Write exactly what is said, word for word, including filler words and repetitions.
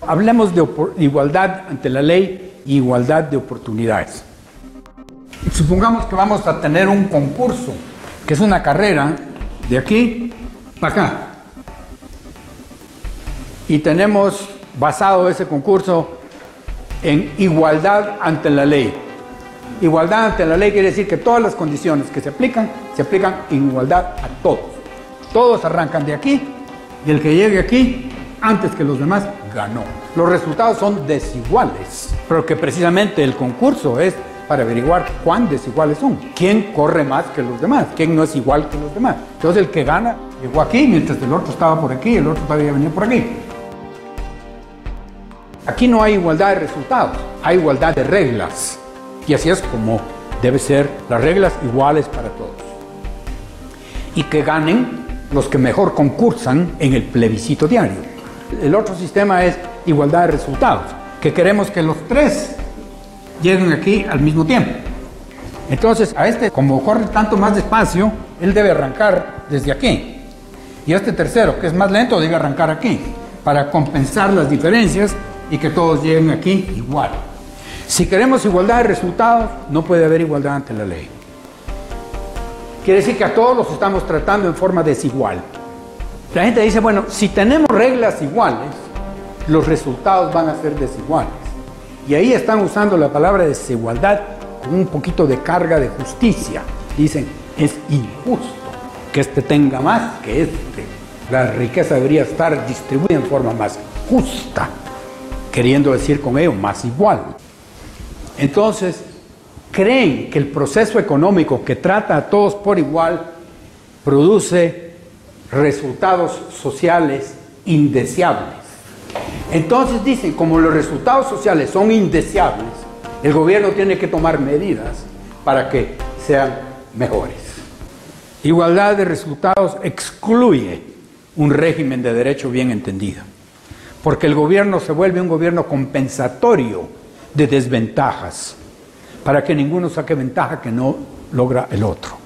Hablemos de igualdad ante la ley y igualdad de oportunidades. Supongamos que vamos a tener un concurso, que es una carrera de aquí para acá. Y tenemos basado ese concurso en igualdad ante la ley. Igualdad ante la ley quiere decir que todas las condiciones que se aplican, se aplican en igualdad a todos. Todos arrancan de aquí y el que llegue aquí antes que los demás ganó. Los resultados son desiguales, pero que precisamente el concurso es para averiguar cuán desiguales son. ¿Quién corre más que los demás? ¿Quién no es igual que los demás? Entonces el que gana llegó aquí mientras el otro estaba por aquí y el otro todavía venía por aquí. Aquí no hay igualdad de resultados, hay igualdad de reglas. Y así es como deben ser las reglas iguales para todos. Y que ganen los que mejor concursan en el plebiscito diario. El otro sistema es igualdad de resultados, que queremos que los tres lleguen aquí al mismo tiempo. Entonces, a este, como corre tanto más despacio, él debe arrancar desde aquí. Y a este tercero, que es más lento, debe arrancar aquí, para compensar las diferencias y que todos lleguen aquí igual. Si queremos igualdad de resultados, no puede haber igualdad ante la ley. Quiere decir que a todos los estamos tratando en forma desigual. La gente dice, bueno, si tenemos reglas iguales, los resultados van a ser desiguales. Y ahí están usando la palabra desigualdad con un poquito de carga de justicia. Dicen, es injusto que este tenga más que este. La riqueza debería estar distribuida en forma más justa, queriendo decir con ello más igual. Entonces, creen que el proceso económico que trata a todos por igual produce resultados sociales indeseables. Entonces dicen, como los resultados sociales son indeseables, el gobierno tiene que tomar medidas para que sean mejores. Igualdad de resultados excluye un régimen de derecho bien entendido, porque el gobierno se vuelve un gobierno compensatorio de desventajas, para que ninguno saque ventaja que no logra el otro.